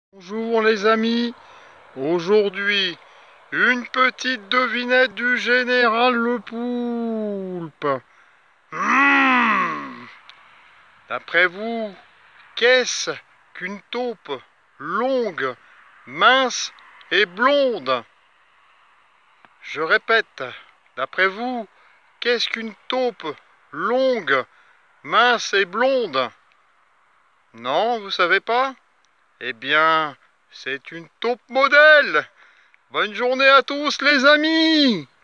Bonjour les amis, aujourd'hui une petite devinette du général Le Poulpe. D'après vous, qu'est-ce qu'une taupe longue, mince et blonde? Je répète, d'après vous, qu'est-ce qu'une taupe longue, mince et blonde? Non, vous savez pas? Eh bien, c'est une taupe modèle. Bonne journée à tous les amis!